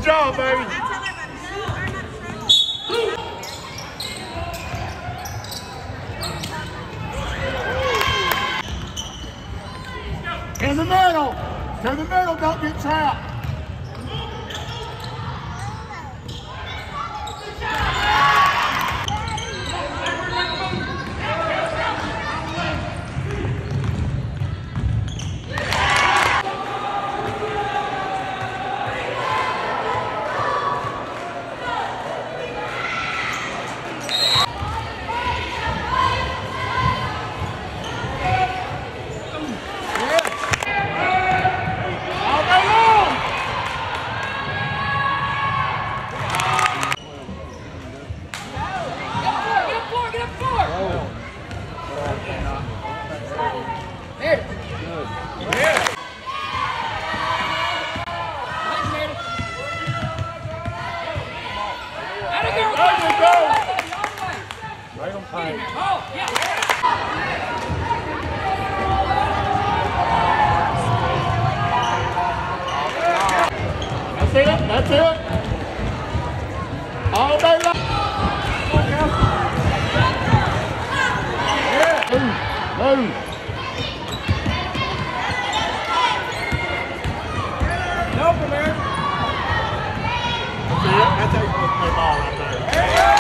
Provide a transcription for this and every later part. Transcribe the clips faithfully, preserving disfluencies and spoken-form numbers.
Good job, baby. In the middle. To the middle, don't get trapped. Right on time. That's it. That's it. All day long. Yeah. Move. Move. No, from there. That's it. That's how you're supposed to play ball right there.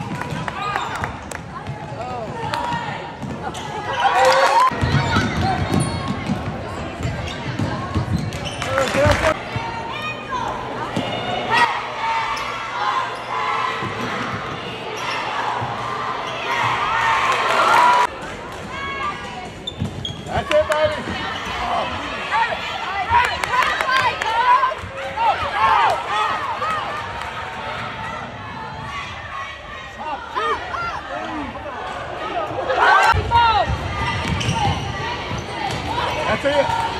That's it, baby. That's it.